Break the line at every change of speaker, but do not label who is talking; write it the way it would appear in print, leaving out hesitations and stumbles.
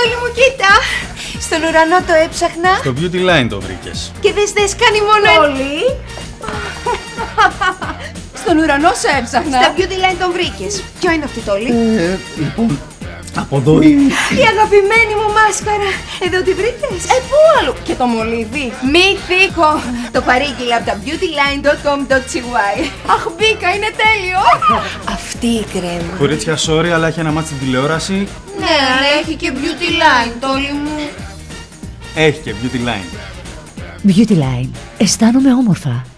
Τόλι μου, κοίτα! Στον ουρανό το έψαχνα.
Στο beauty line το βρήκες.
Και δες κάνει μόνο
Τόλι! Στον ουρανό σε έψαχνα.
Στα beauty line τον βρήκες. Ποιο είναι αυτή, Τόλι?
Λοιπόν, από εδώ
Η αγαπημένη μου μάσκαρα. Εδώ τη βρήκες?
Πού αλλού? Και το μολύβι.
Μυθικό! Το παρήγγειλα από τα beautyline.com.cy.
Αχ, μπήκα, είναι τέλειο.
Αυτή η κρέμα.
Κορίτσια, sorry, αλλά έχει ένα μάτι στην τηλεόραση.
Ναι, αλλά έχει και beauty line, Τόλι μου.
Έχει και beauty line.
Beauty Line. Αισθάνομαι όμορφα.